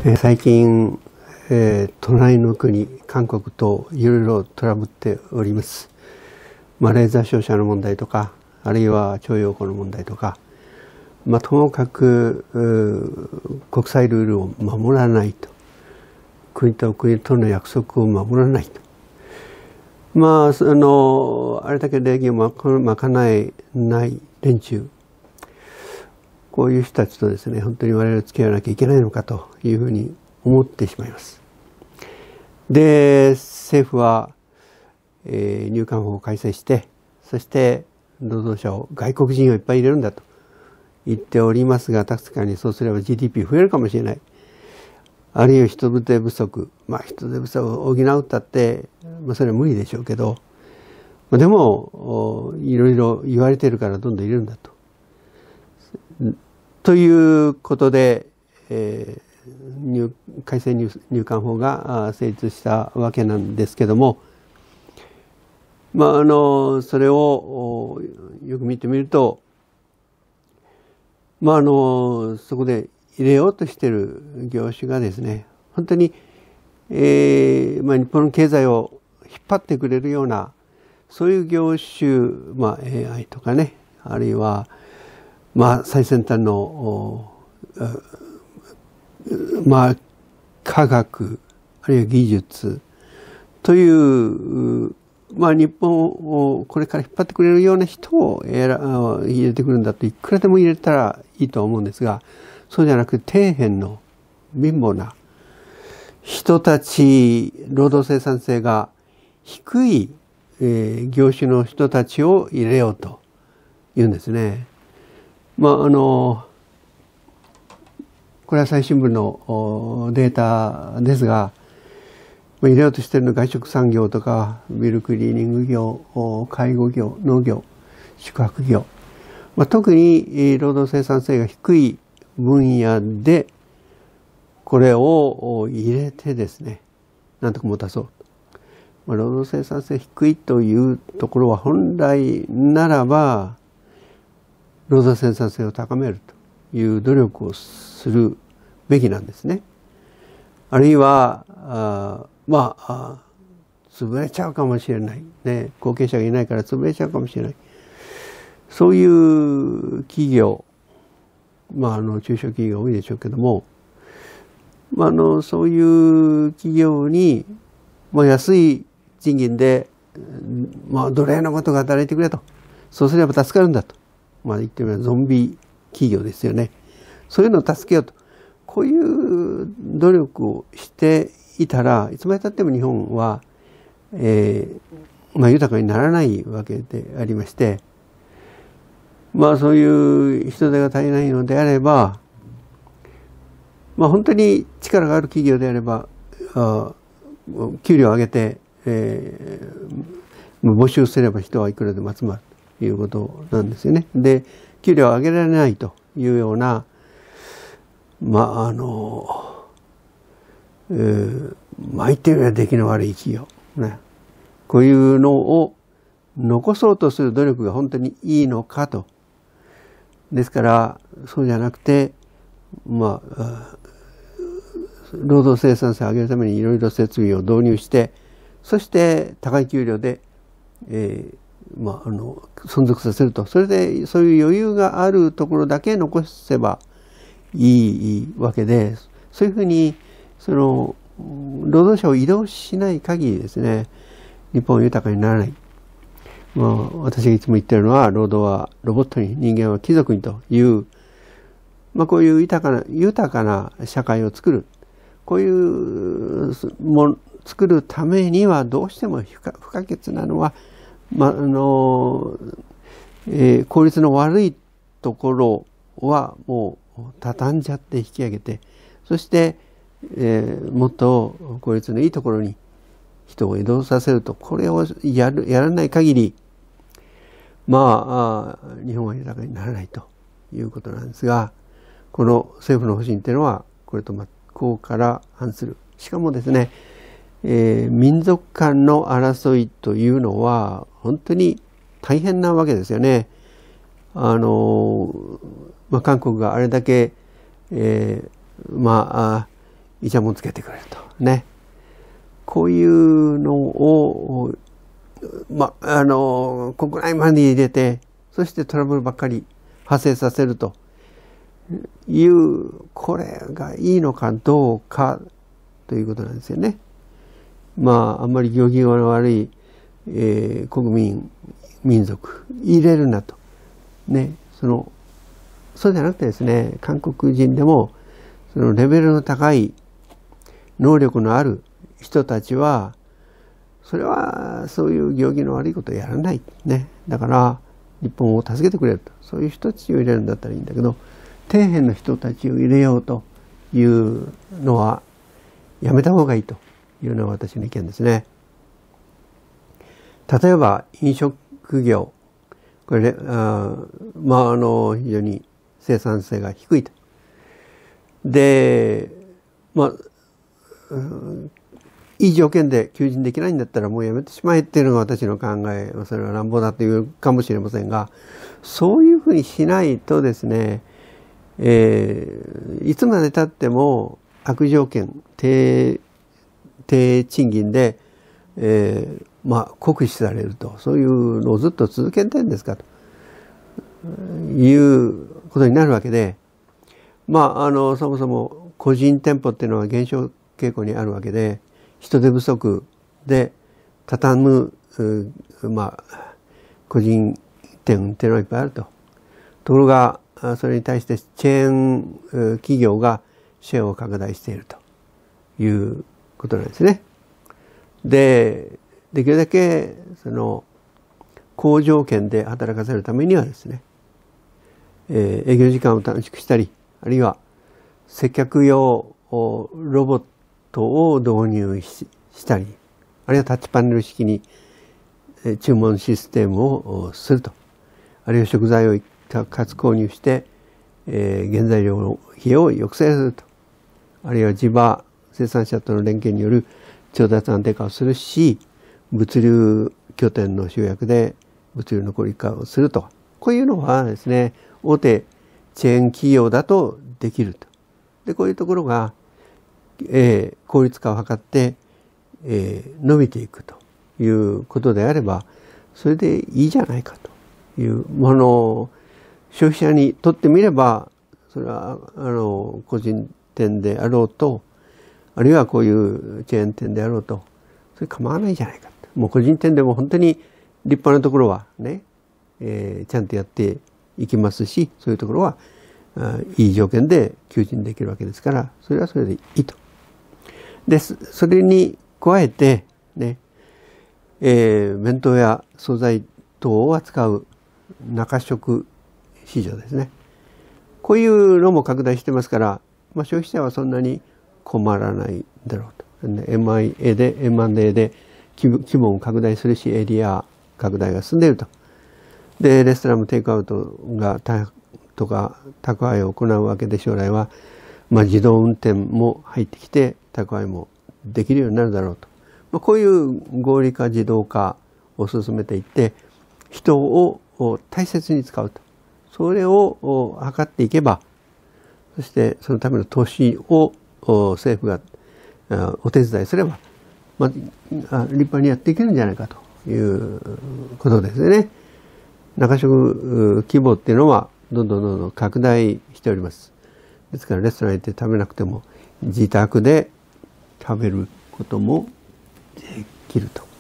最近、隣の国、韓国といろいろトラブっております。レーザー照射の問題とか、あるいは徴用工の問題とか、ともかく国際ルールを守らないと。国と国との約束を守らないと。あれだけ礼儀をまかない連中。こういう人たちとですね、本当に我々付き合わなきゃいけないのかというふうに思ってしまいます。で、政府は、入管法を改正して、そして労働者を、外国人をいっぱい入れるんだと言っておりますが、確かにそうすれば GDP 増えるかもしれない。あるいは人手不足。人手不足を補うったって、それは無理でしょうけど、でも、いろいろ言われているからどんどん入れるんだと。ということで、改正入管法が成立したわけなんですけども、それをよく見てみると、そこで入れようとしている業種がですね、本当に、日本の経済を引っ張ってくれるような、そういう業種、AI とかね、あるいは、最先端の、科学、あるいは技術という、日本をこれから引っ張ってくれるような人を入れてくるんだと、いくらでも入れたらいいと思うんですが、そうじゃなくて底辺の貧乏な人たち、労働生産性が低い、業種の人たちを入れようというんですね。これは最新聞のデータですが、入れようとしているのは外食産業とか、ビルクリーニング業、介護業、農業、宿泊業。特に労働生産性が低い分野で、これを入れてですね、なんとか持たそう。労働生産性低いというところは本来ならば、労働生産性を高めるという努力をするべきなんですね。あるいは、潰れちゃうかもしれない。ね、後継者がいないから潰れちゃうかもしれない。そういう企業、中小企業が多いでしょうけども、そういう企業に、安い賃金で、奴隷のことが働いてくれと。そうすれば助かるんだと。言ってみればゾンビ企業ですよね。そういうのを助けようと。こういう努力をしていたら、いつまで経っても日本は、豊かにならないわけでありまして、そういう人手が足りないのであれば、本当に力がある企業であれば、給料を上げて、募集すれば人はいくらでも集まるということなんですよね。で、給料を上げられないというような、言ってみれば出来の悪い企業。ね。こういうのを残そうとする努力が本当にいいのかと。ですから、そうじゃなくて、労働生産性を上げるためにいろいろ設備を導入して、そして高い給料で、存続させると。それで、そういう余裕があるところだけ残せばいいわけで、そういうふうに、労働者を移動しない限りですね、日本は豊かにならない。私がいつも言ってるのは、労働はロボットに、人間は貴族にという、こういう豊かな社会を作る。こういう作るためにはどうしても不可欠なのは、効率の悪いところはもう畳んじゃって引き上げて、そして、もっと効率のいいところに人を移動させると、これをやらない限り、日本は豊かにならないということなんですが、この政府の方針っていうのは、これと真っ向から反する。しかもですね、民族間の争いというのは、本当に大変なわけですよね。韓国があれだけ、 イチャモンつけてくれると。ね。こういうのを、国内まで入れて、そしてトラブルばっかり発生させるという、これがいいのかどうかということなんですよね。あんまり行儀の悪い、国民、民族、入れるなと。ね。そうじゃなくてですね、韓国人でも、そのレベルの高い能力のある人たちは、それはそういう行儀の悪いことをやらない。ね。だから、日本を助けてくれると。そういう人たちを入れるんだったらいいんだけど、底辺の人たちを入れようというのは、やめた方がいいというのが私の意見ですね。例えば、飲食業。これ、非常に生産性が低いと。で、いい条件で求人できないんだったらもうやめてしまえっていうのが私の考え。それは乱暴だというかもしれませんが、そういうふうにしないとですね、いつまで経っても悪条件、低賃金で、酷使されると、そういうのをずっと続けてるんですかということになるわけで、そもそも個人店舗っていうのは減少傾向にあるわけで、人手不足で畳む、個人店っていうのはいっぱいあると。ところが、それに対してチェーン企業がシェアを拡大しているということなんですね。で、できるだけ好条件で働かせるためにはですね、営業時間を短縮したり、あるいは接客用ロボットを導入したり、あるいはタッチパネル式に注文システムをすると、あるいは食材を一括購入して、原材料の費用を抑制すると、あるいは地場生産者との連携による調達安定化をするし、物流拠点の集約で物流の効率化をすると。こういうのはですね、大手チェーン企業だとできると。で、こういうところが、効率化を図って、伸びていくということであれば、それでいいじゃないかというものを、消費者にとってみれば、それは、個人店であろうと、あるいはこういうチェーン店であろうと、それ構わないじゃないかと。もう個人店でも本当に立派なところはね、ちゃんとやっていきますし、そういうところはいい条件で求人できるわけですから、それはそれでいいと。で、それに加えて、ね、弁当や惣菜等を扱う中食市場ですね。こういうのも拡大してますから、消費者はそんなに困らないだろうと。M&A で規模を拡大するし、エリア拡大が進んでいると。で、レストランもテイクアウトがとか宅配を行うわけで、将来は、自動運転も入ってきて、宅配もできるようになるだろうと。こういう合理化、自動化を進めていって、人を大切に使うと。それを図っていけば、そしてそのための投資を政府がお手伝いすれば、立派にやっていけるんじゃないかということですね。中食規模っていうのはどんどん拡大しております。ですからレストラン行って食べなくても自宅で食べることもできると。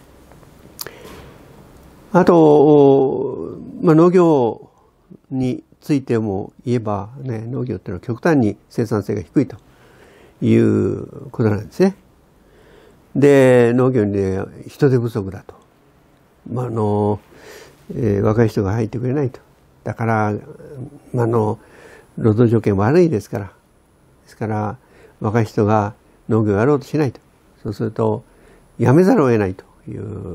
あと、農業についても言えばね、農業っていうのは極端に生産性が低いということなんですね。で、農業にね、人手不足だと。若い人が入ってくれないと。だから、労働条件悪いですから。ですから、若い人が農業をやろうとしないと。そうすると、やめざるを得ないという。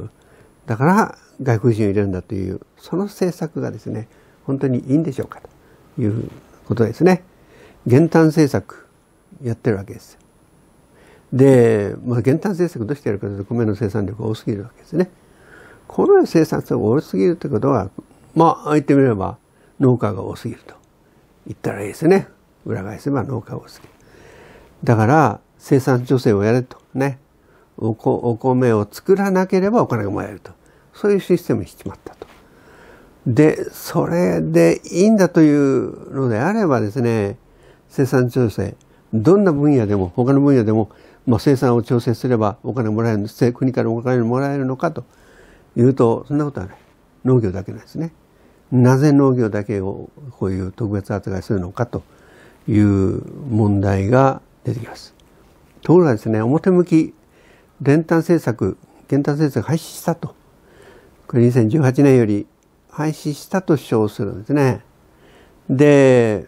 だから、外国人を入れるんだという、その政策がですね、本当にいいんでしょうかということですね。減反政策やってるわけです。で、減反政策どうしてやるかというと、米の生産量が多すぎるわけですね。米の生産量が多すぎるということは、言ってみれば農家が多すぎると言ったらいいですね。裏返せば農家が多すぎる。 だから生産調整をやれとね、お米を作らなければお金がもらえると、そういうシステムにしちまったと。で、それでいいんだというのであればですね、生産調整、どんな分野でも、他の分野でも、生産を調整すればお金もらえる、国からお金もらえるのかというと、そんなことはない。農業だけなんですね。なぜ農業だけをこういう特別扱いするのかという問題が出てきます。ところがですね、表向き、減反政策廃止したと。これ2018年より廃止したと主張するんですね。で、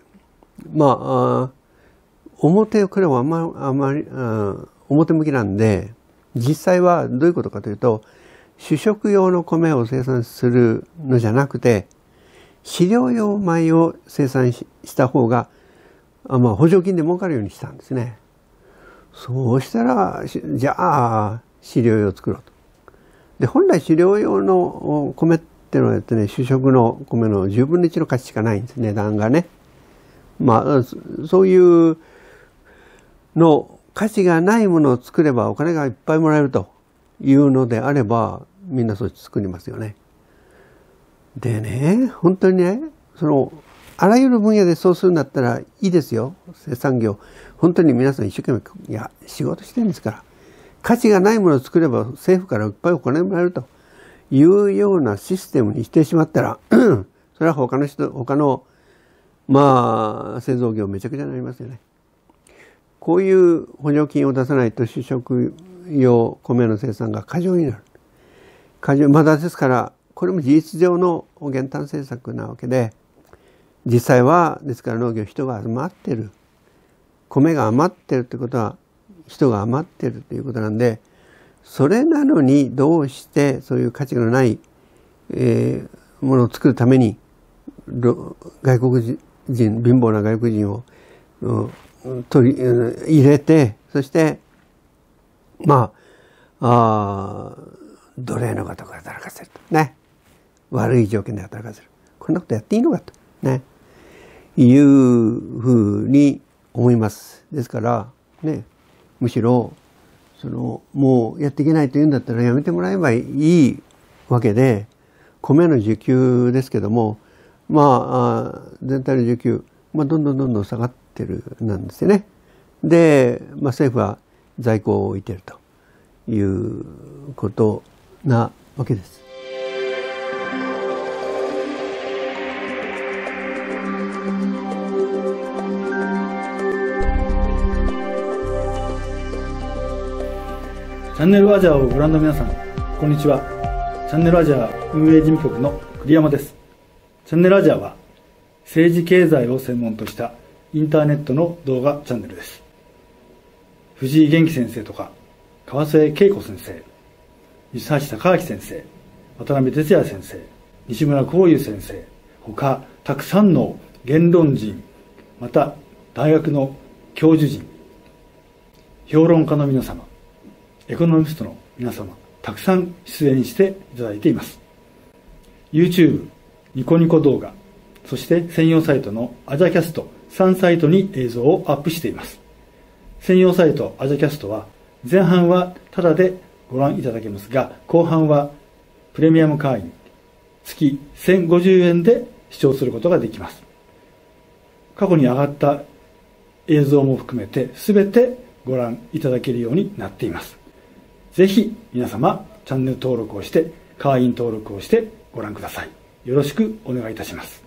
これはあまり表向きなんで、実際はどういうことかというと、主食用の米を生産するのじゃなくて、飼料用米を生産した方が、補助金で儲かるようにしたんですね。そうしたら、じゃあ、飼料用を作ろうと。で、本来飼料用の米っていうのはですね、主食の米の10分の1の価値しかないんです、値段がね。そういうの価値がないものを作ればお金がいっぱいもらえるというのであれば、みんなそっち作りますよね。でね、本当にね、あらゆる分野でそうするんだったらいいですよ。生産業。本当に皆さん一生懸命、仕事してるんですから。価値がないものを作れば政府からいっぱいお金もらえるというようなシステムにしてしまったら、それは他の製造業めちゃくちゃになりますよね。こういう補助金を出さないと主食用米の生産が過剰になる。ですから、これも事実上の減反政策なわけで、実際は、ですから農業人が余ってる。米が余ってるってことは、人が余ってるということなんで、それなのにどうしてそういう価値のない、ものを作るために、貧乏な外国人を入れて、そして、奴隷の方が働かせると。ね。悪い条件で働かせる。こんなことやっていいのかと。ね。いうふうに思います。ですから、ね。むしろ、もうやっていけないというんだったらやめてもらえばいいわけで、米の需給ですけども、全体の需給、どんどん下がってるなんですよね。で、政府は在庫を置いているということなわけです。 チャンネルアジアをご覧の皆さん、こんにちは。チャンネルアジア運営事務局の栗山です。チャンネルアジアは政治経済を専門としたインターネットの動画チャンネルです。藤井元気先生とか川末恵子先生、西橋貴明先生、渡辺哲也先生、西村光雄先生、他たくさんの言論人、また大学の教授陣、評論家の皆様、エコノミストの皆様、たくさん出演していただいています。YouTube、ニコニコ動画、そして専用サイトのアジャキャスト3サイトに映像をアップしています。専用サイトアジャキャストは前半はタダでご覧いただけますが、後半はプレミアム会員月1050円で視聴することができます。過去に上がった映像も含めて全てご覧いただけるようになっています。ぜひ皆様チャンネル登録をして会員登録をしてご覧ください。よろしくお願いいたします。